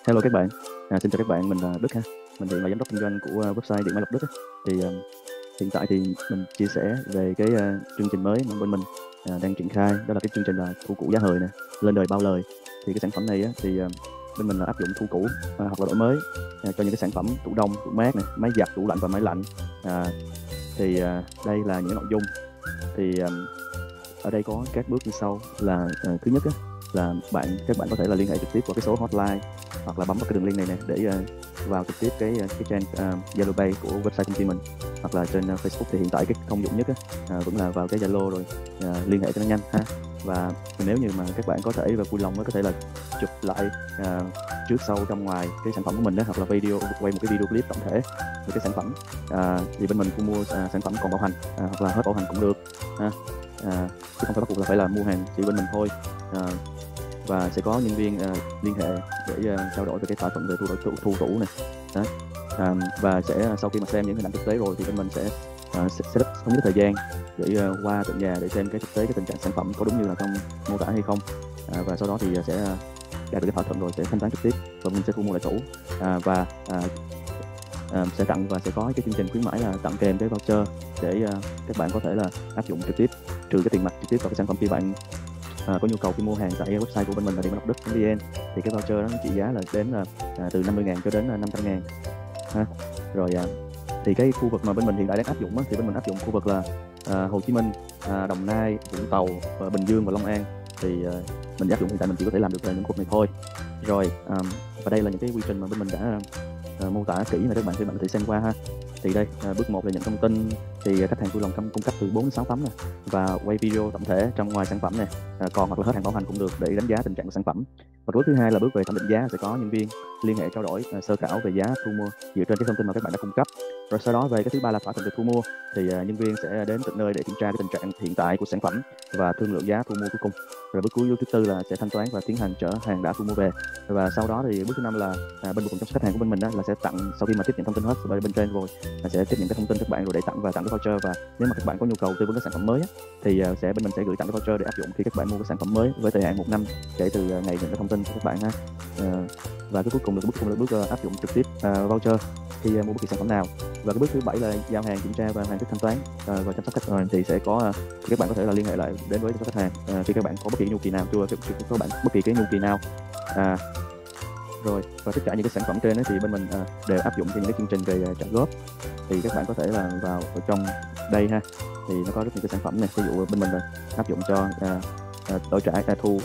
Hello các bạn, xin chào các bạn, mình là Đức ha. Mình hiện là giám đốc kinh doanh của website Điện Máy Lộc Đức á. Thì hiện tại thì mình chia sẻ về cái chương trình mới mà bên mình đang triển khai, đó là cái chương trình là thu cũ giá hời nè, lên đời bao lời. Thì cái sản phẩm này á, thì bên mình là áp dụng thu cũ hoặc là đổi mới cho những cái sản phẩm tủ đông, tủ mát nè, máy giặt, tủ lạnh và máy lạnh. Thì đây là những nội dung. Thì ở đây có các bước như sau là thứ nhất á, là các bạn có thể là liên hệ trực tiếp qua cái số hotline hoặc là bấm vào cái đường link này nè để vào trực tiếp cái trang Zalo Pay của website công ty mình, hoặc là trên Facebook thì hiện tại cái thông dụng nhất á, vẫn là vào cái Zalo rồi liên hệ cho nó nhanh ha. Và nếu như mà các bạn có thể và vui lòng có thể là chụp lại trước sau trong ngoài cái sản phẩm của mình đó, hoặc là quay một cái video clip tổng thể về cái sản phẩm, thì bên mình thu mua sản phẩm còn bảo hành hoặc là hết bảo hành cũng được ha. Chứ không phải bắt buộc là phải là mua hàng chỉ bên mình thôi. Và sẽ có nhân viên liên hệ để trao đổi về cái thỏa thuận về thu tủ này đó. Và sẽ sau khi mà xem những hình ảnh thực tế rồi thì bên mình sẽ set up thống nhất thời gian để qua tận nhà để xem cái thực tế cái tình trạng sản phẩm có đúng như là trong mô tả hay không, và sau đó thì sẽ đạt được cái thỏa thuận rồi sẽ thanh toán trực tiếp và mình sẽ thu mua lại tủ, và sẽ tặng và sẽ có cái chương trình khuyến mãi là tặng kèm cái voucher để các bạn có thể là áp dụng trực tiếp, trừ cái tiền mặt trực tiếp vào cái sản phẩm khi bạn có nhu cầu khi mua hàng tại website của bên mình là dienmăilocđức.vn. thì cái voucher đó trị giá là đến từ 50.000 cho đến 500.000 ha. Rồi thì cái khu vực mà bên mình hiện tại đang áp dụng thì bên mình áp dụng khu vực là Hồ Chí Minh, Đồng Nai, Vũng Tàu, Bình Dương và Long An. Thì mình áp dụng hiện tại mình chỉ có thể làm được những khu vực này thôi. Rồi và đây là những cái quy trình mà bên mình đã mô tả kỹ mà các bạn có thể xem qua ha. Thì đây bước 1 là nhận thông tin, thì khách hàng vui lòng cung cấp từ 4 đến 6 tấm này, và quay video tổng thể trong ngoài sản phẩm này, còn hoặc là hết hàng bảo hành cũng được để đánh giá tình trạng của sản phẩm. Và bước thứ hai là bước về thẩm định giá, sẽ có nhân viên liên hệ trao đổi sơ khảo về giá thu mua dựa trên cái thông tin mà các bạn đã cung cấp. Rồi sau đó về cái thứ ba là thỏa thuận về thu mua, thì nhân viên sẽ đến tận nơi để kiểm tra cái tình trạng hiện tại của sản phẩm và thương lượng giá thu mua cuối cùng. Rồi bước thứ tư là sẽ thanh toán và tiến hành chở hàng đã thu mua về. Và sau đó thì bước thứ năm là bên bộ phận chăm sóc khách hàng của bên mình đó là sẽ tặng, sau khi mà tiếp nhận thông tin hết rồi bên trên rồi là sẽ tiếp nhận cái thông tin các bạn rồi để tặng cái voucher. Và nếu mà các bạn có nhu cầu tư vấn cái sản phẩm mới thì bên mình sẽ gửi tặng cái voucher để áp dụng khi các bạn mua cái sản phẩm mới với thời hạn 1 năm kể từ ngày nhận cái thông tin của các bạn ha. Và cái cuối cùng là bước áp dụng trực tiếp voucher khi mua bất kỳ sản phẩm nào. Và cái bước thứ 7 là giao hàng, kiểm tra và hoàn tất thanh toán và chăm sóc khách hàng. Thì sẽ có thì các bạn có thể là liên hệ lại đến với chăm sóc khách hàng khi các bạn có bất kỳ nhu kỳ nào, các bạn bất kỳ cái nhu kỳ nào. Rồi và tất cả những cái sản phẩm trên thì bên mình đều áp dụng cho những cái chương trình về trả góp. Thì các bạn có thể là vào ở trong đây ha, thì nó có rất nhiều cái sản phẩm này. Ví dụ bên mình là áp dụng cho đổi trả thu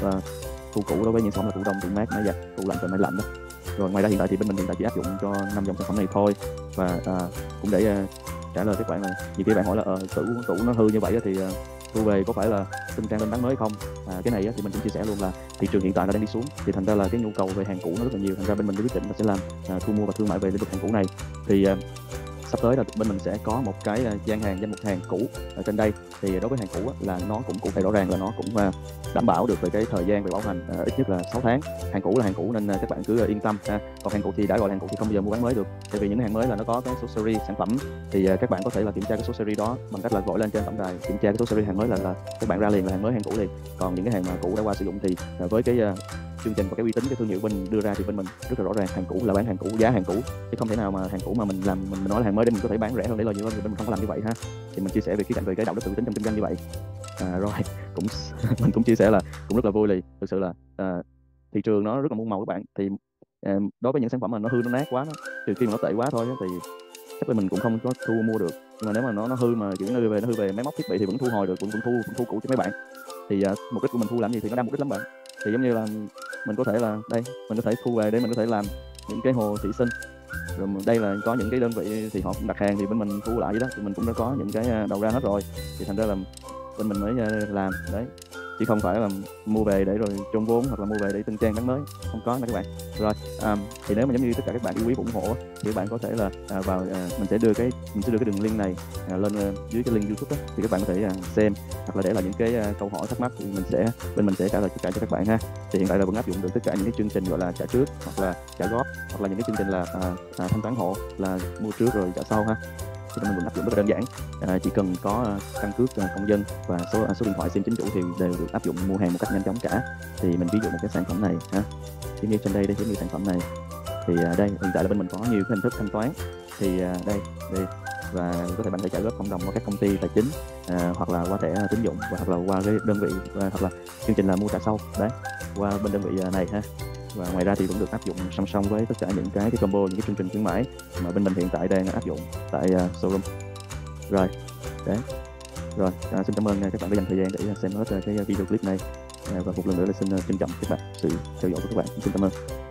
cũ đối với những sản phẩm là tủ đông, tủ mát, máy giặt, tủ lạnh và máy lạnh đó. Rồi ngoài ra hiện tại thì bên mình chỉ áp dụng cho 5 dòng sản phẩm này thôi. Và cũng để trả lời các bạn là nhiều khi bạn hỏi là tủ nó hư như vậy thì thu về có phải là xin trang lên bán mới không? Cái này thì mình cũng chia sẻ luôn là thị trường hiện tại đang đi xuống, thì thành ra là cái nhu cầu về hàng cũ nó rất là nhiều. Thành ra bên mình quyết định là sẽ làm thu mua và thương mại về lĩnh vực hàng cũ này. Thì sắp tới là bên mình sẽ có một cái danh mục hàng cũ ở trên đây. Thì đối với hàng cũ là nó cũng cụ thể rõ ràng là nó cũng đảm bảo được về cái thời gian về bảo hành ít nhất là 6 tháng. Hàng cũ là hàng cũ nên các bạn cứ yên tâm ha. Còn hàng cũ thì đã gọi là hàng cũ thì không bao giờ mua bán mới được, tại vì những hàng mới là nó có cái số series sản phẩm. Thì các bạn có thể là kiểm tra cái số series đó bằng cách là gọi lên trên tổng đài kiểm tra cái số series hàng mới là các bạn ra liền là hàng mới, hàng cũ liền. Còn những cái hàng mà cũ đã qua sử dụng thì với cái chương trình và cái uy tín cái thương hiệu bên đưa ra thì bên mình rất là rõ ràng, hàng cũ là bán hàng cũ, giá hàng cũ, chứ không thể nào mà hàng cũ mà mình nói là hàng mới để mình có thể bán rẻ hơn để lợi nhuận hơn, thì bên mình không có làm như vậy ha. Thì mình chia sẻ về khía cạnh về cái đạo đức tự tính trong kinh doanh như vậy. Rồi cũng mình cũng chia sẻ là cũng rất là vui, thực sự là thị trường nó rất là muôn màu các bạn. Thì đối với những sản phẩm mà nó hư nó nát quá, trừ khi mà nó tệ quá thôi thì chắc là mình cũng không có thu mua được. Nhưng mà nếu mà nó hư mà kiểu nó hư về máy móc thiết bị thì vẫn thu hồi được, cũng thu cũ cho mấy bạn. Thì mục đích của mình thu làm gì thì nó đa mục đích lắm bạn. Thì giống như là mình có thể là đây, mình có thể thu về để mình có thể làm những cái hồ thủy sinh. Rồi đây là có những cái đơn vị thì họ cũng đặt hàng thì bên mình thu lại vậy đó, thì mình cũng đã có những cái đầu ra hết rồi. Thì thành ra là bên mình mới làm đấy, chứ không phải là mua về để rồi chôn vốn hoặc là mua về để tân trang bán mới, không có nha các bạn. Rồi thì nếu mà giống như tất cả các bạn yêu quý ủng hộ thì các bạn có thể là vào mình sẽ đưa cái đường link này lên dưới cái link YouTube đó, thì các bạn có thể xem hoặc là để lại những cái câu hỏi thắc mắc thì bên mình sẽ trả lời tất cả cho các bạn ha. Thì hiện tại là vẫn áp dụng được tất cả những cái chương trình gọi là trả trước hoặc là trả góp, hoặc là những cái chương trình là thanh toán hộ là mua trước rồi trả sau ha. Thì mình vẫn áp dụng rất là đơn giản, chỉ cần có căn cước công dân và số điện thoại SIM chính chủ thì đều được áp dụng mua hàng một cách nhanh chóng cả. Thì mình ví dụ một cái sản phẩm này ha. giống như trên đây giống như sản phẩm này thì đây hiện tại là bên mình có nhiều cái hình thức thanh toán thì đây và có thể bạn có thể trả góp cộng đồng qua các công ty tài chính hoặc là qua thẻ tín dụng hoặc là qua cái đơn vị hoặc là chương trình là mua trả sau đấy qua bên đơn vị này ha. Và ngoài ra thì cũng được áp dụng song song với tất cả những cái combo, những cái chương trình khuyến mãi mà bên mình hiện tại đang áp dụng tại showroom. Rồi đấy, rồi xin cảm ơn các bạn đã dành thời gian để xem hết cái video clip này và một lần nữa là xin trân trọng các bạn sự theo dõi của các bạn. Xin cảm ơn.